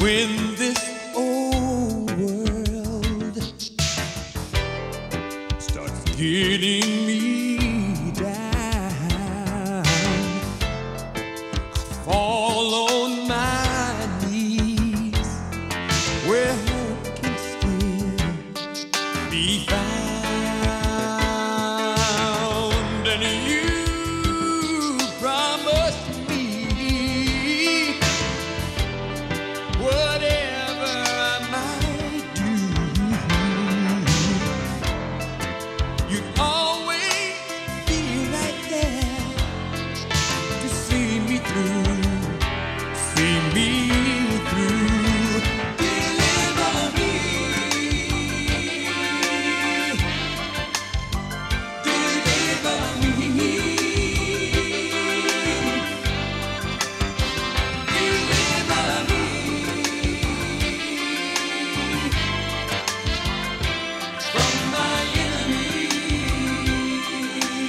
when this old world starts getting me down, I fall on my knees where hope can still be found. And you promised me whatever I might do, you'd always be right there to see me through, see me through. Deliver me, deliver me, deliver me from my enemies.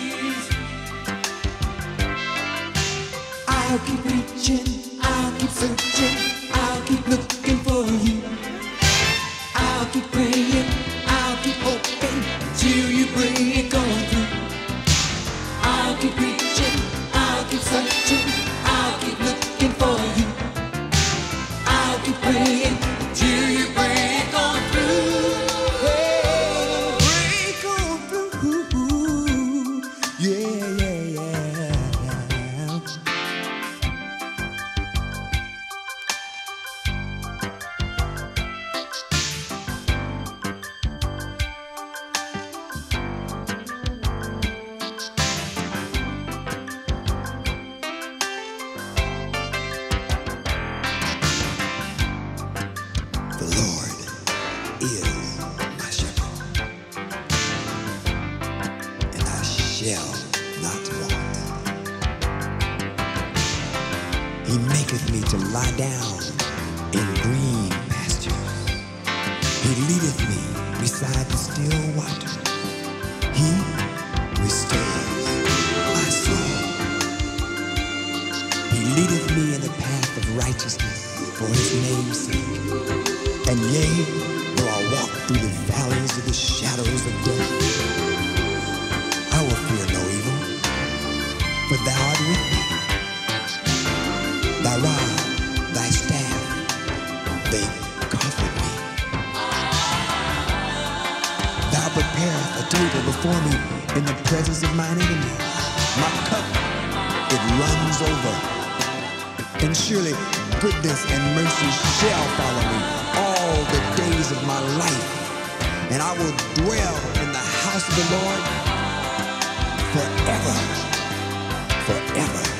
I'll keep reaching, I'll keep searching, I'll keep looking for you. I'll keep praying, I'll keep hoping till you break on through. I'll keep reaching, I'll keep searching, I'll keep looking for you. I'll keep praying till you break on through. Oh, break on through. Yeah, yeah, yeah. The Lord is my shepherd, and I shall not want. He maketh me to lie down in green pastures. He leadeth me beside the still waters. He restores my soul. He leadeth me in the path of righteousness for his name's sake. And yea, though I walk through the valleys of the shadows of death, I will fear no evil, for thou art with me. Thy rod, thy staff, they comfort me. Thou preparest a table before me in the presence of mine enemies. My cup, it runs over. And surely goodness and mercy shall follow me all the days of my life, and I will dwell in the house of the Lord forever, forever.